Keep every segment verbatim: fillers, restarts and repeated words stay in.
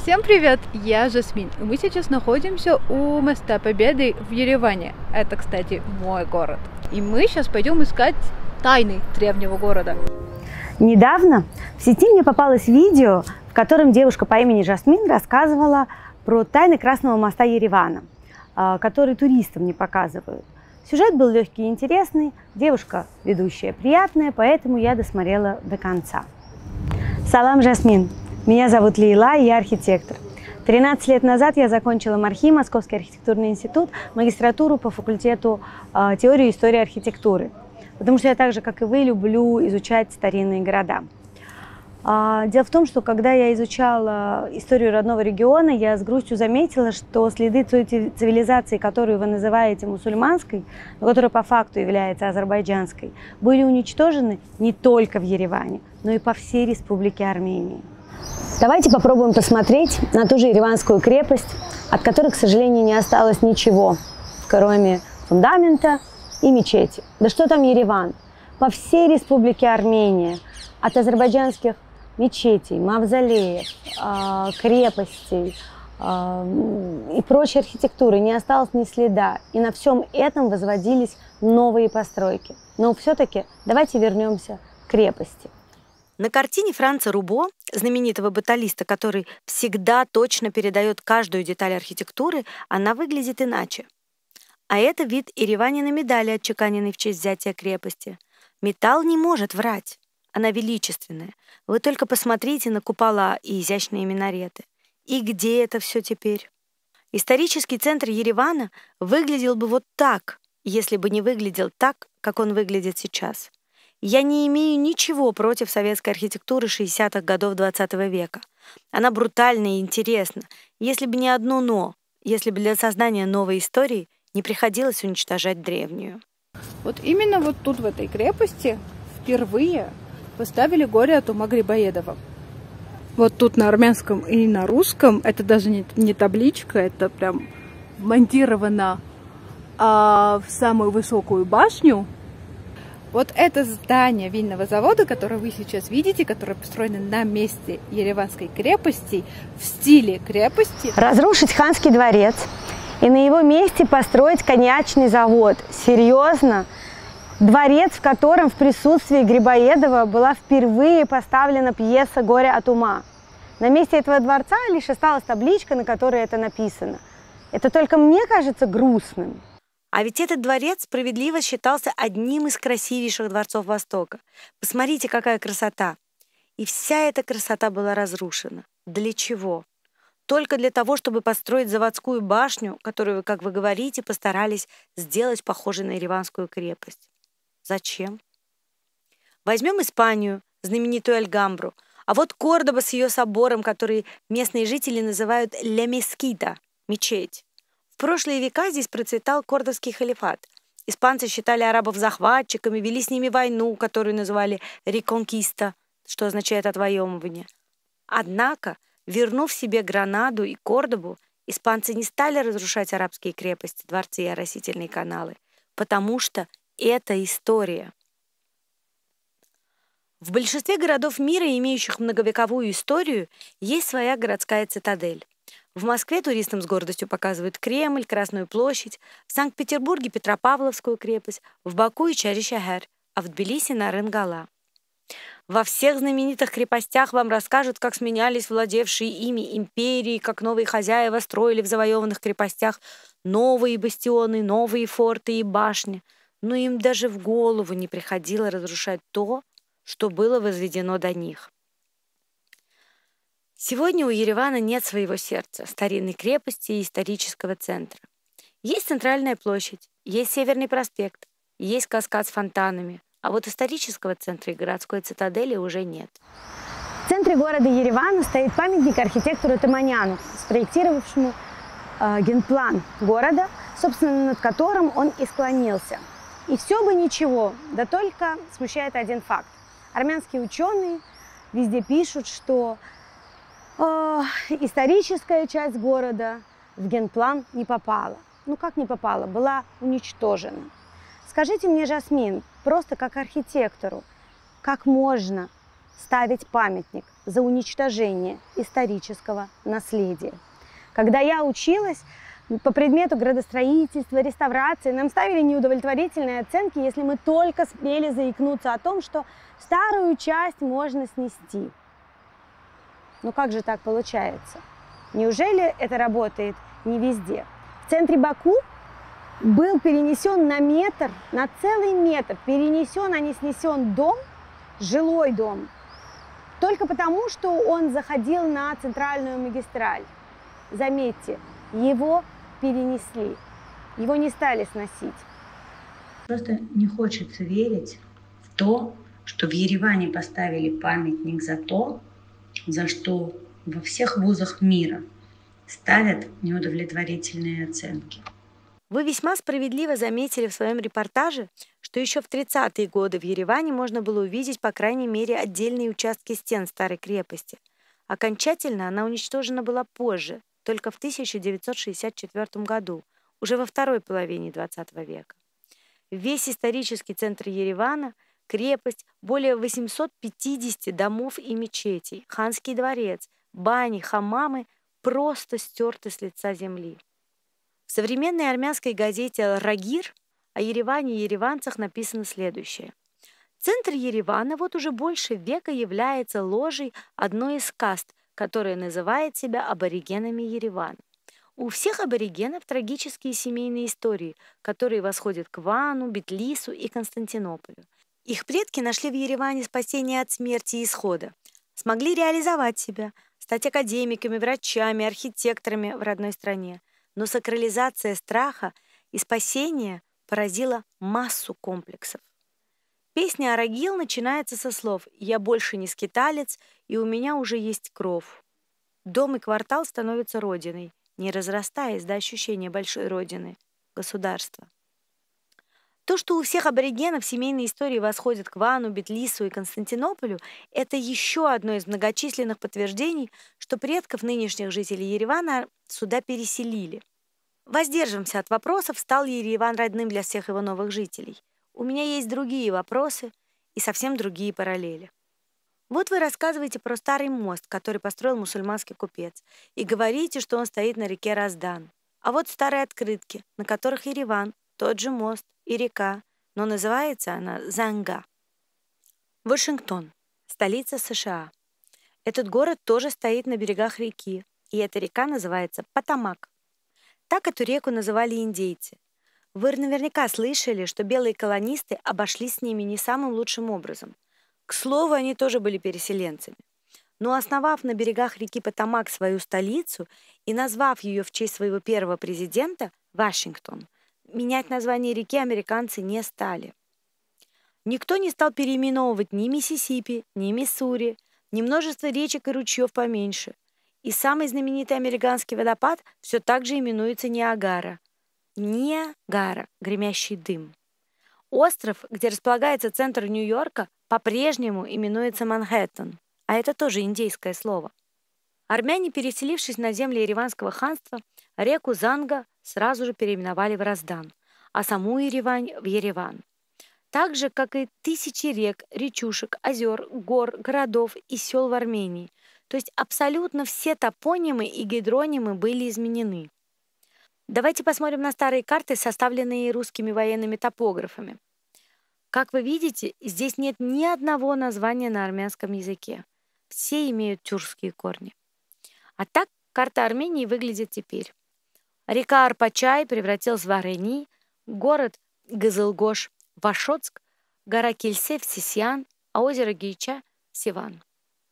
Всем привет, я Жасмин. Мы сейчас находимся у Моста Победы в Ереване. Это, кстати, мой город. И мы сейчас пойдем искать тайны древнего города. Недавно в сети мне попалось видео, в котором девушка по имени Жасмин рассказывала про тайны Красного моста Еревана, который туристам не показывают. Сюжет был легкий и интересный, девушка ведущая приятная, поэтому я досмотрела до конца. Салам, Жасмин! Меня зовут Лейла, я архитектор. тринадцать лет назад я закончила МАРХИ, Московский архитектурный институт, магистратуру по факультету э, теории и истории архитектуры. Потому что я так же, как и вы, люблю изучать старинные города. А, дело в том, что когда я изучала историю родного региона, я с грустью заметила, что следы той цивилизации, которую вы называете мусульманской, но которая по факту является азербайджанской, были уничтожены не только в Ереване, но и по всей Республике Армения. Давайте попробуем посмотреть на ту же Ереванскую крепость, от которой, к сожалению, не осталось ничего, кроме фундамента и мечети. Да что там Ереван? По всей Республике Армения, от азербайджанских мечетей, мавзолеев, крепостей и прочей архитектуры не осталось ни следа. И на всем этом возводились новые постройки. Но все-таки давайте вернемся к крепости. На картине Франца Рубо, знаменитого баталиста, который всегда точно передает каждую деталь архитектуры, она выглядит иначе. А это вид Ереванина медали, отчеканенной в честь взятия крепости. Металл не может врать. Она величественная. Вы только посмотрите на купола и изящные минареты. И где это все теперь? Исторический центр Еревана выглядел бы вот так, если бы не выглядел так, как он выглядит сейчас. Я не имею ничего против советской архитектуры шестидесятых годов двадцатого века. Она брутальна и интересна, если бы не одно «но», если бы для создания новой истории не приходилось уничтожать древнюю. Вот именно вот тут, в этой крепости, впервые поставили горе от ума Грибоедова. Вот тут на армянском и на русском, это даже не, не табличка, это прям вмонтировано а, в самую высокую башню. Вот это здание винного завода, которое вы сейчас видите, которое построено на месте Ереванской крепости, в стиле крепости. Разрушить ханский дворец и на его месте построить коньячный завод. Серьезно? Дворец, в котором в присутствии Грибоедова была впервые поставлена пьеса «Горе от ума». На месте этого дворца лишь осталась табличка, на которой это написано. Это только мне кажется грустным. А ведь этот дворец справедливо считался одним из красивейших дворцов Востока. Посмотрите, какая красота! И вся эта красота была разрушена. Для чего? Только для того, чтобы построить заводскую башню, которую, как вы говорите, постарались сделать похожей на Ереванскую крепость. Зачем? Возьмем Испанию, знаменитую Альгамбру, а вот Кордоба с ее собором, который местные жители называют «Ля Мескита» — мечеть. В прошлые века здесь процветал кордовский халифат. Испанцы считали арабов захватчиками, вели с ними войну, которую называли «реконкиста», что означает «отвоевывание». Однако, вернув себе Гранаду и Кордобу, испанцы не стали разрушать арабские крепости, дворцы и оросительные каналы, потому что это история. В большинстве городов мира, имеющих многовековую историю, есть своя городская цитадель. В Москве туристам с гордостью показывают Кремль, Красную площадь, в Санкт-Петербурге Петропавловскую крепость, в Баку и Чари-Шахар, а в Тбилиси Нарын-Гала. Во всех знаменитых крепостях вам расскажут, как сменялись владевшие ими империи, как новые хозяева строили в завоеванных крепостях новые бастионы, новые форты и башни. Но им даже в голову не приходило разрушать то, что было возведено до них. Сегодня у Еревана нет своего сердца, старинной крепости и исторического центра. Есть центральная площадь, есть Северный проспект, есть каскад с фонтанами, а вот исторического центра и городской цитадели уже нет. В центре города Еревана стоит памятник архитектору Таманяну, спроектировавшему э, генплан города, собственно, над которым он и склонился. И все бы ничего, да только смущает один факт. Армянские ученые везде пишут, что О, историческая часть города в генплан не попала. Ну как не попала? Была уничтожена. Скажите мне, Жасмин, просто как архитектору, как можно ставить памятник за уничтожение исторического наследия. Когда я училась по предмету градостроительства, реставрации, нам ставили неудовлетворительные оценки, если мы только смели заикнуться о том, что старую часть можно снести. Ну как же так получается? Неужели это работает не везде? В центре Баку был перенесен на метр, на целый метр, перенесен, а не снесен дом, жилой дом, только потому, что он заходил на центральную магистраль. Заметьте, его перенесли, его не стали сносить. Просто не хочется верить в то, что в Ереване поставили памятник за то, за что во всех вузах мира ставят неудовлетворительные оценки. Вы весьма справедливо заметили в своем репортаже, что еще в тридцатые годы в Ереване можно было увидеть, по крайней мере, отдельные участки стен старой крепости. Окончательно она уничтожена была позже, только в тысяча девятьсот шестьдесят четвёртом году, уже во второй половине двадцатого века. Весь исторический центр Еревана, крепость, более восьмисот пятидесяти домов и мечетей, ханский дворец, бани, хамамы просто стерты с лица земли. В современной армянской газете «Ал-Рагир» о Ереване и ереванцах написано следующее. Центр Еревана вот уже больше века является ложей одной из каст, которая называет себя аборигенами Еревана. У всех аборигенов трагические семейные истории, которые восходят к Вану, Бетлису и Константинополю. Их предки нашли в Ереване спасение от смерти и исхода, смогли реализовать себя, стать академиками, врачами, архитекторами в родной стране. Но сакрализация страха и спасения поразила массу комплексов. Песня «Арагил» начинается со слов «Я больше не скиталец, и у меня уже есть кров». Дом и квартал становятся родиной, не разрастаясь до ощущения большой родины — государства. То, что у всех аборигенов семейные истории восходят к Вану, Бетлису и Константинополю, это еще одно из многочисленных подтверждений, что предков нынешних жителей Еревана сюда переселили. Воздержимся от вопросов, стал ли Ереван родным для всех его новых жителей. У меня есть другие вопросы и совсем другие параллели. Вот вы рассказываете про старый мост, который построил мусульманский купец, и говорите, что он стоит на реке Раздан. А вот старые открытки, на которых Ереван, тот же мост и река, но называется она Занга. Вашингтон, столица США. Этот город тоже стоит на берегах реки, и эта река называется Потамак. Так эту реку называли индейцы. Вы наверняка слышали, что белые колонисты обошлись с ними не самым лучшим образом. К слову, они тоже были переселенцами. Но основав на берегах реки Потамак свою столицу и назвав ее в честь своего первого президента, Вашингтон, менять название реки американцы не стали. Никто не стал переименовывать ни Миссисипи, ни Миссури, ни множество речек и ручьев поменьше. И самый знаменитый американский водопад все так же именуется Ниагара. Ниагара, гремящий дым. Остров, где располагается центр Нью-Йорка, по-прежнему именуется Манхэттен, а это тоже индейское слово. Армяне, переселившись на земли Ереванского ханства, реку Занга сразу же переименовали в Раздан, а саму Еревань в Ереван. Так же, как и тысячи рек, речушек, озер, гор, городов и сел в Армении. То есть абсолютно все топонимы и гидронимы были изменены. Давайте посмотрим на старые карты, составленные русскими военными топографами. Как вы видите, здесь нет ни одного названия на армянском языке. Все имеют тюркские корни. А так карта Армении выглядит теперь. Река Арпачай превратилась в Арени, город Газылгош в Ашотск, гора Кельсе в Сисьян, а озеро Гейча в Сиван.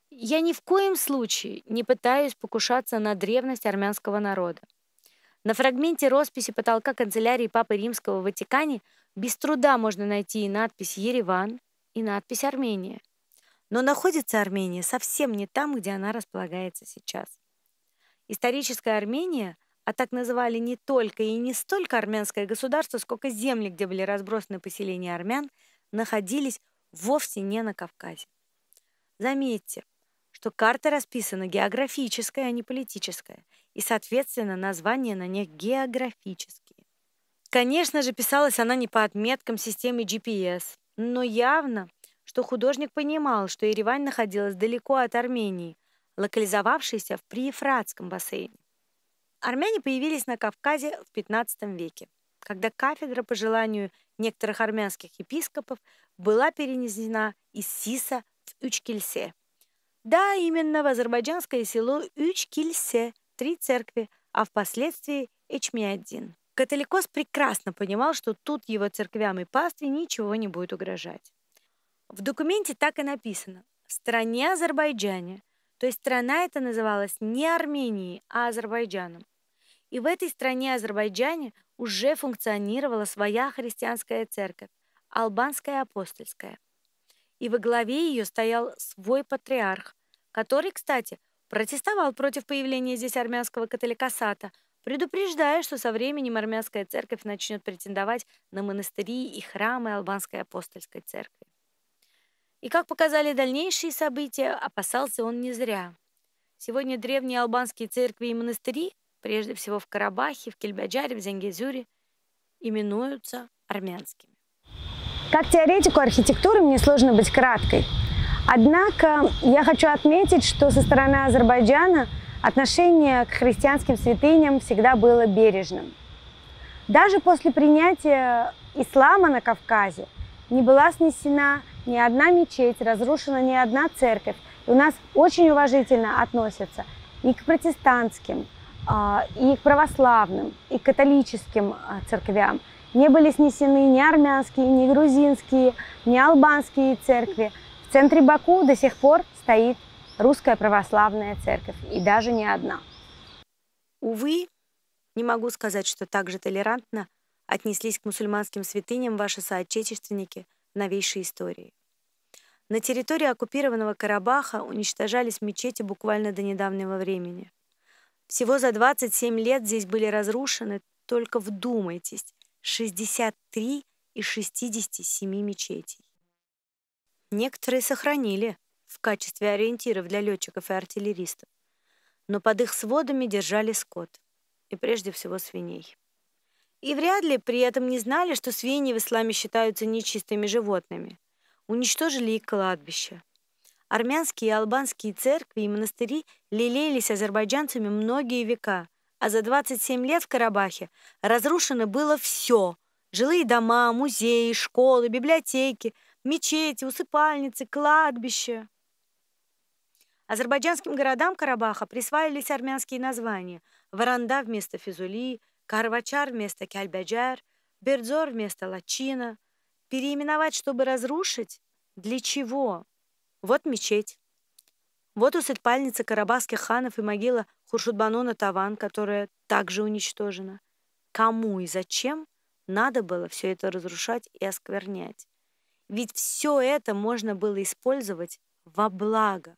Я ни в коем случае не пытаюсь покушаться на древность армянского народа. На фрагменте росписи потолка канцелярии Папы Римского в Ватикане без труда можно найти и надпись «Ереван», и надпись «Армения». Но находится Армения совсем не там, где она располагается сейчас. Историческая Армения, а так называли не только и не столько армянское государство, сколько земли, где были разбросаны поселения армян, находились вовсе не на Кавказе. Заметьте, что карта расписана географическая, а не политическая, и, соответственно, названия на них географические. Конечно же, писалась она не по отметкам системы джи пи эс, но явно, что что художник понимал, что Еревань находилась далеко от Армении, локализовавшейся в Приефратском бассейне. Армяне появились на Кавказе в пятнадцатом веке, когда кафедра, по желанию некоторых армянских епископов, была перенесена из Сиса в Үч-Кильсе. Да, именно в азербайджанское село Үч-Кильсе, три церкви, а впоследствии Эчмиаддин. Католикос прекрасно понимал, что тут его церквям и пастве ничего не будет угрожать. В документе так и написано: в стране Азербайджане, то есть страна эта называлась не Арменией, а Азербайджаном. И в этой стране Азербайджане уже функционировала своя христианская церковь, Албанская апостольская. И во главе ее стоял свой патриарх, который, кстати, протестовал против появления здесь армянского католикосата, предупреждая, что со временем армянская церковь начнет претендовать на монастыри и храмы Албанской апостольской церкви. И, как показали дальнейшие события, опасался он не зря. Сегодня древние албанские церкви и монастыри, прежде всего в Карабахе, в Кельбаджаре, в Зенгезуре, именуются армянскими. Как теоретику архитектуры мне сложно быть краткой. Однако я хочу отметить, что со стороны Азербайджана отношение к христианским святыням всегда было бережным. Даже после принятия ислама на Кавказе не была снесена ни одна мечеть, разрушена ни одна церковь. И у нас очень уважительно относятся и к протестантским, и к православным, и к католическим церквям. Не были снесены ни армянские, ни грузинские, ни албанские церкви. В центре Баку до сих пор стоит Русская православная церковь, и даже не одна. Увы, не могу сказать, что так же толерантно отнеслись к мусульманским святыням ваши соотечественники в новейшей истории. На территории оккупированного Карабаха уничтожались мечети буквально до недавнего времени. Всего за двадцать семь лет здесь были разрушены, только вдумайтесь, шестьдесят три из шестидесяти семи мечетей. Некоторые сохранили в качестве ориентиров для летчиков и артиллеристов, но под их сводами держали скот, и прежде всего свиней. И вряд ли при этом не знали, что свиньи в исламе считаются нечистыми животными. Уничтожили и кладбища. Армянские и албанские церкви и монастыри лелеялись азербайджанцами многие века, а за двадцать семь лет в Карабахе разрушено было все: жилые дома, музеи, школы, библиотеки, мечети, усыпальницы, кладбища. Азербайджанским городам Карабаха присваивались армянские названия: Варанда вместо Физули, Карвачар вместо Кельбаджар, Бердзор вместо Лачина. Переименовать, чтобы разрушить? Для чего? Вот мечеть. Вот усыпальница карабахских ханов и могила Хуршудбану Натаван, которая также уничтожена. Кому и зачем надо было все это разрушать и осквернять? Ведь все это можно было использовать во благо.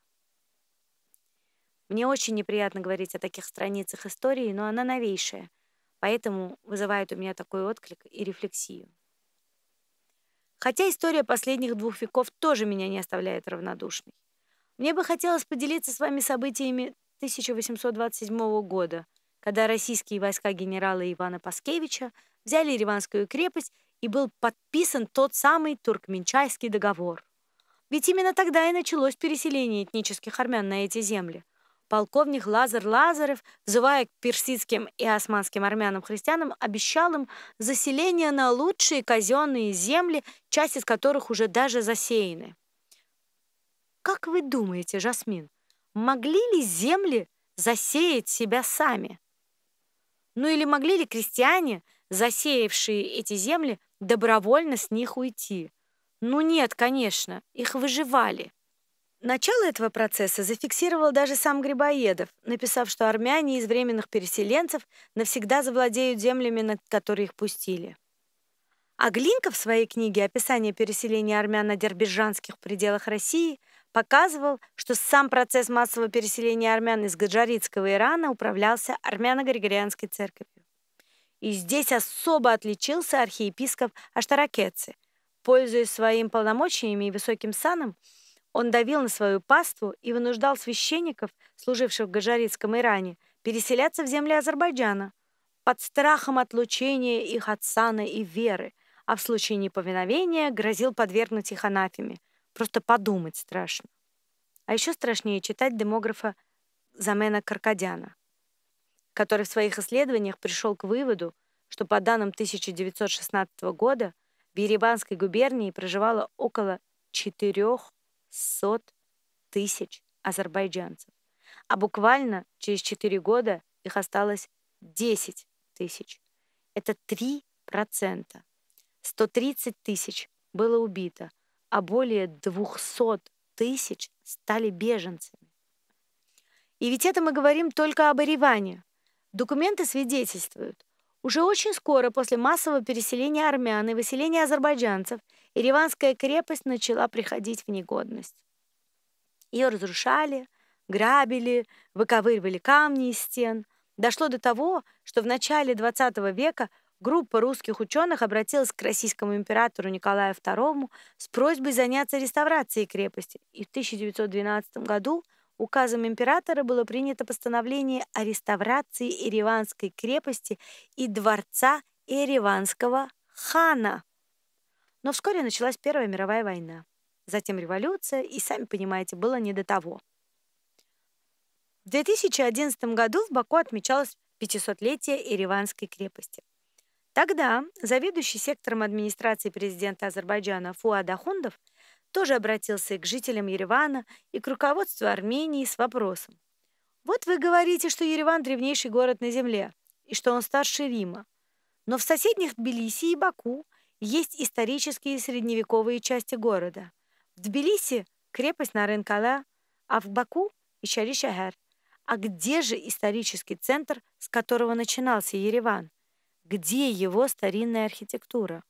Мне очень неприятно говорить о таких страницах истории, но она новейшая, поэтому вызывает у меня такой отклик и рефлексию. Хотя история последних двух веков тоже меня не оставляет равнодушной. Мне бы хотелось поделиться с вами событиями тысяча восемьсот двадцать седьмого года, когда российские войска генерала Ивана Паскевича взяли Ереванскую крепость и был подписан тот самый Туркменчайский договор. Ведь именно тогда и началось переселение этнических армян на эти земли. Полковник Лазар Лазарев, взывая к персидским и османским армянам-христианам, обещал им заселение на лучшие казенные земли, часть из которых уже даже засеяны. Как вы думаете, Жасмин, могли ли земли засеять себя сами? Ну или могли ли крестьяне, засеявшие эти земли, добровольно с них уйти? Ну нет, конечно, их выживали. Начало этого процесса зафиксировал даже сам Грибоедов, написав, что армяне из временных переселенцев навсегда завладеют землями, на которые их пустили. А Глинка в своей книге «Описание переселения армян на дербиджанских пределах России» показывал, что сам процесс массового переселения армян из Гаджаритского Ирана управлялся армяно-григорианской церковью. И здесь особо отличился архиепископ Аштаракетси. Пользуясь своим полномочиями и высоким саном, он давил на свою паству и вынуждал священников, служивших в Гаджаритском Иране, переселяться в земли Азербайджана под страхом отлучения их от сана и веры, а в случае неповиновения грозил подвергнуть их анафеме, Просто подумать страшно. А еще страшнее читать демографа Замена Каркадяна, который в своих исследованиях пришел к выводу, что по данным тысяча девятьсот шестнадцатого года в Ереванской губернии проживало около четырёхсот тысяч азербайджанцев, а буквально через четыре года их осталось десять тысяч. Это три процента. сто тридцать тысяч было убито, а более двухсот тысяч стали беженцами. И ведь это мы говорим только об Ереване. Документы свидетельствуют, уже очень скоро после массового переселения армян и выселения азербайджанцев Ереванская крепость начала приходить в негодность. Ее разрушали, грабили, выковыривали камни из стен. Дошло до того, что в начале двадцатого века группа русских ученых обратилась к российскому императору Николаю второму с просьбой заняться реставрацией крепости. И в тысяча девятьсот двенадцатом году указом императора было принято постановление о реставрации Ереванской крепости и дворца ереванского хана. Но вскоре началась Первая мировая война. Затем революция, и, сами понимаете, было не до того. В две тысячи одиннадцатом году в Баку отмечалось пятисотлетие Ереванской крепости. Тогда заведующий сектором администрации президента Азербайджана Фуад Ахундов тоже обратился и к жителям Еревана, и к руководству Армении с вопросом. Вот вы говорите, что Ереван — древнейший город на земле, и что он старше Рима. Но в соседних Тбилиси и Баку есть исторические и средневековые части города. В Тбилиси — крепость Нарын-Кала, а в Баку — Ичали-Шахар. А где же исторический центр, с которого начинался Ереван? Где его старинная архитектура?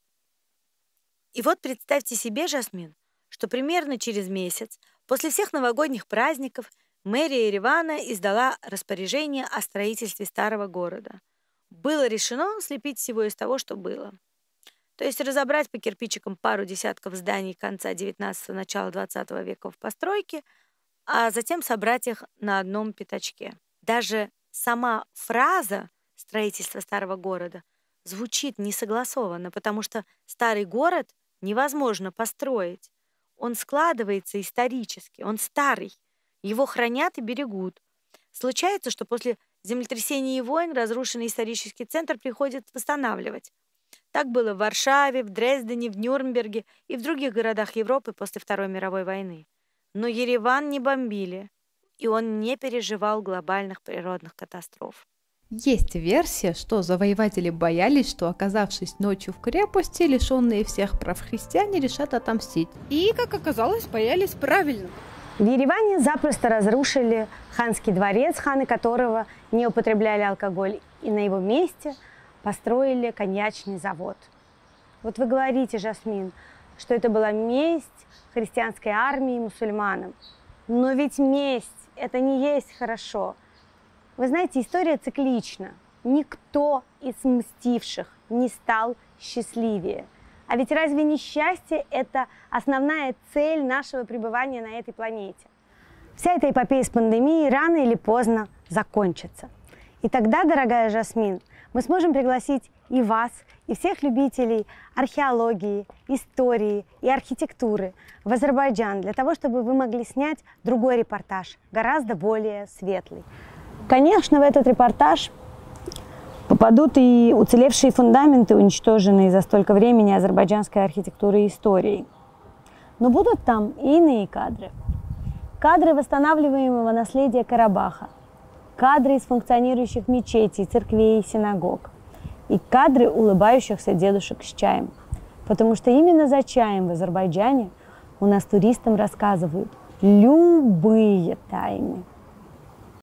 И вот представьте себе, Жасмин, что примерно через месяц, после всех новогодних праздников, мэрия Еревана издала распоряжение о строительстве старого города. Было решено слепить всего из того, что было. То есть разобрать по кирпичикам пару десятков зданий конца девятнадцатого, начала двадцатого века в постройке, а затем собрать их на одном пятачке. Даже сама фраза «строительство старого города» звучит несогласованно, потому что старый город невозможно построить. Он складывается исторически, он старый, его хранят и берегут. Случается, что после землетрясений и войн разрушенный исторический центр приходят восстанавливать. Так было в Варшаве, в Дрездене, в Нюрнберге и в других городах Европы после Второй мировой войны. Но Ереван не бомбили, и он не переживал глобальных природных катастроф. Есть версия, что завоеватели боялись, что, оказавшись ночью в крепости, лишенные всех прав христиане решат отомстить. И, как оказалось, боялись правильно. В Ереване запросто разрушили ханский дворец, ханы которого не употребляли алкоголь, и на его месте построили коньячный завод. Вот вы говорите, Жасмин, что это была месть христианской армии мусульманам. Но ведь месть – это не есть хорошо. Вы знаете, история циклична. Никто из мстивших не стал счастливее. А ведь разве не счастье – это основная цель нашего пребывания на этой планете? Вся эта эпопея с пандемией рано или поздно закончится. И тогда, дорогая Жасмин, мы сможем пригласить и вас, и всех любителей археологии, истории и архитектуры в Азербайджан для того, чтобы вы могли снять другой репортаж, гораздо более светлый. Конечно, в этот репортаж попадут и уцелевшие фундаменты, уничтоженные за столько времени азербайджанской архитектуры и истории. Но будут там и иные кадры. Кадры восстанавливаемого наследия Карабаха, кадры из функционирующих мечетей, церквей и синагог, и кадры улыбающихся дедушек с чаем. Потому что именно за чаем в Азербайджане у нас туристам рассказывают любые тайны.